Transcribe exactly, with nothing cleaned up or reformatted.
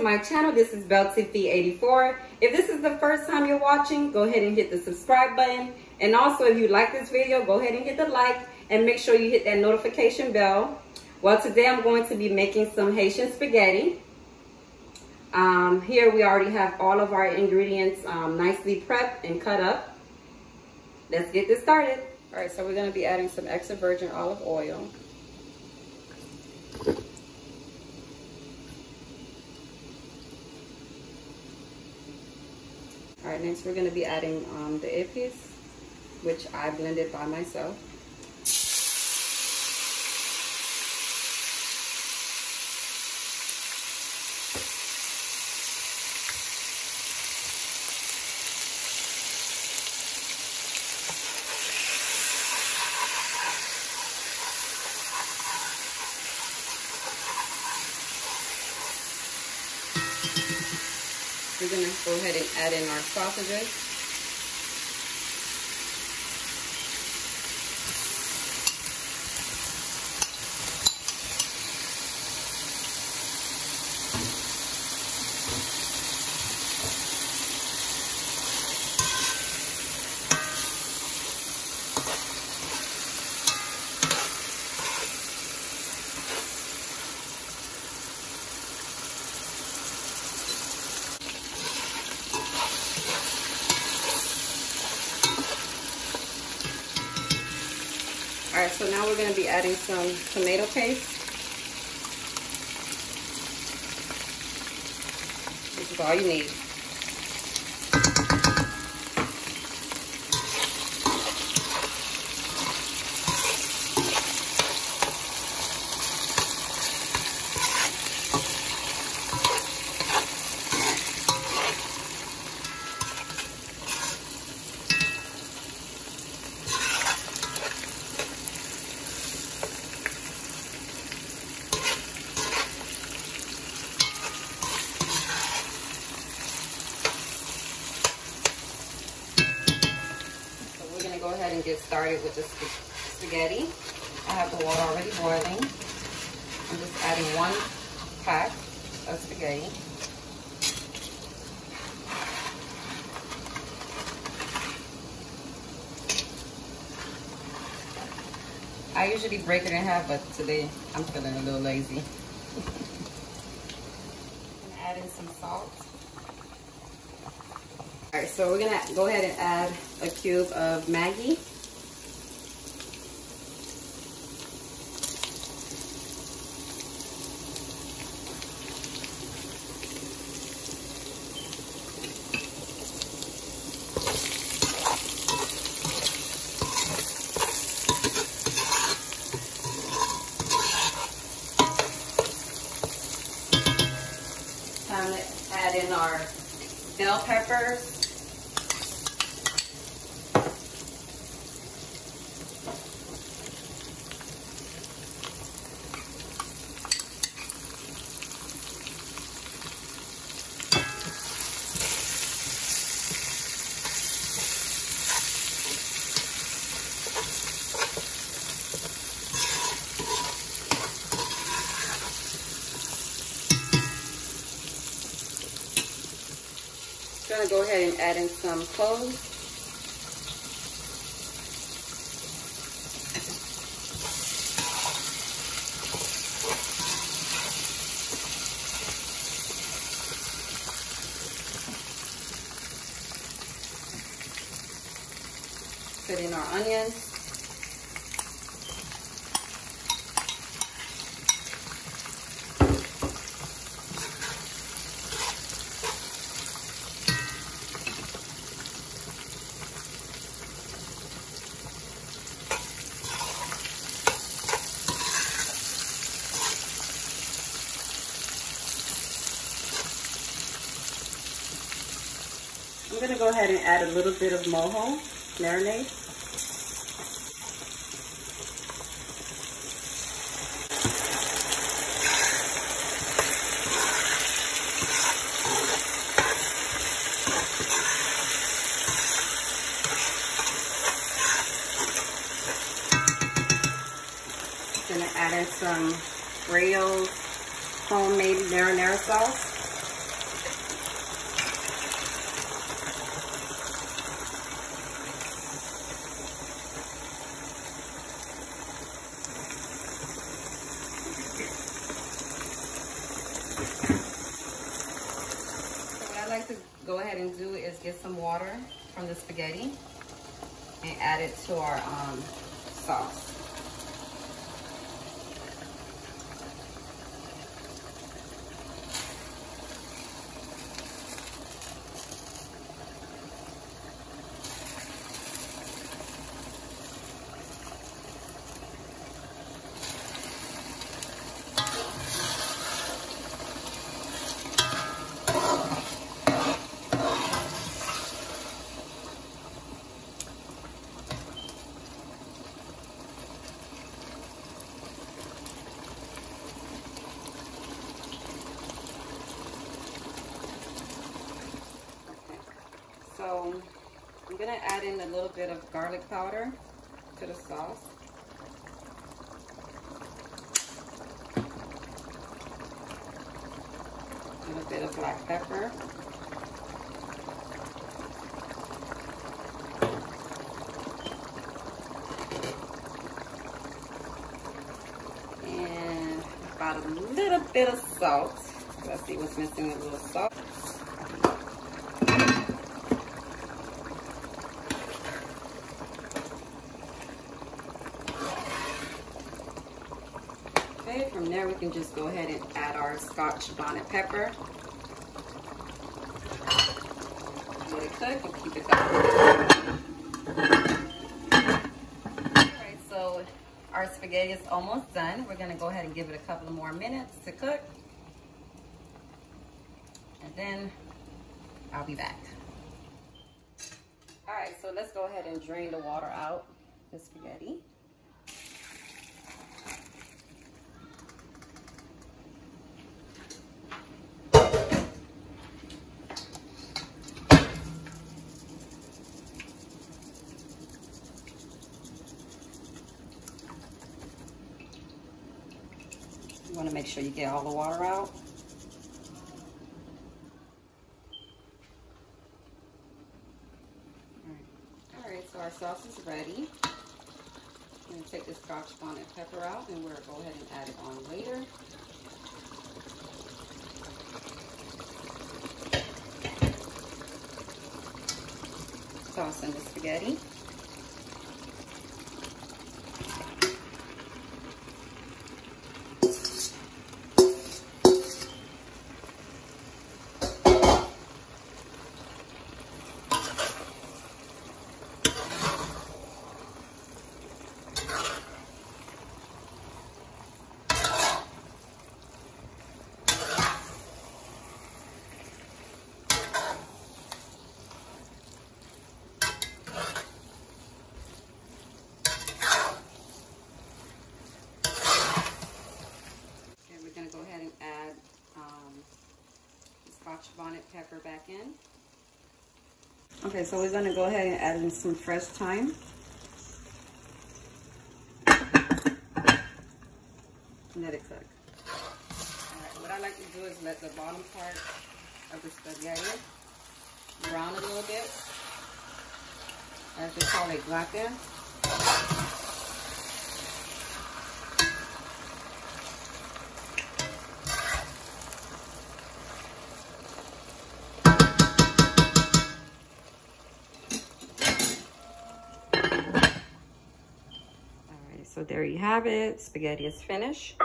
my channel. This is Beltify eighty-four. If this is the first time you're watching, go ahead and hit the subscribe button. And also, if you like this video, go ahead and hit the like and make sure you hit that notification bell. Well, today I'm going to be making some Haitian spaghetti. Um, here we already have all of our ingredients um, nicely prepped and cut up. Let's get this started. All right, so we're going to be adding some extra virgin olive oil. All right, next we're going to be adding um, the épices, which I blended by myself. We're going to go ahead and add in our sausages. All right, so now we're going to be adding some tomato paste. This is all you need. Go ahead and get started with the spaghetti. I have the water already boiling. I'm just adding one pack of spaghetti. I usually break it in half, but today I'm feeling a little lazy. I'm gonna add in some salt. All right, so we're gonna go ahead and add a cube of Maggi. Time to add in our bell peppers. I'm gonna go ahead and add in some cloves. Put in our onions. I'm going to go ahead and add a little bit of mojo marinade. Going to add in some Rao's homemade marinara sauce. ahead and do is get some water from the spaghetti and add it to our um, sauce. So I'm gonna add in a little bit of garlic powder to the sauce. A little bit of black pepper. And about a little bit of salt. Let's see what's missing, a little salt. Okay, from there we can just go ahead and add our Scotch bonnet pepper. Let it cook and keep it going. Alright, so our spaghetti is almost done. We're gonna go ahead and give it a couple of more minutes to cook. And then I'll be back. Alright, so let's go ahead and drain the water out the spaghetti. You want to make sure you get all the water out. Alright, all right, so our sauce is ready. I'm going to take this Scotch bonnet pepper out and we'll go ahead and add it on later. Toss in the spaghetti. Go ahead and add um, the Scotch bonnet pepper back in. Okay, so we're going to go ahead and add in some fresh thyme. Let it cook. Alright, what I like to do is let the bottom part of the spaghetti brown a little bit. As they call it, gratin. So there you have it. Spaghetti is finished.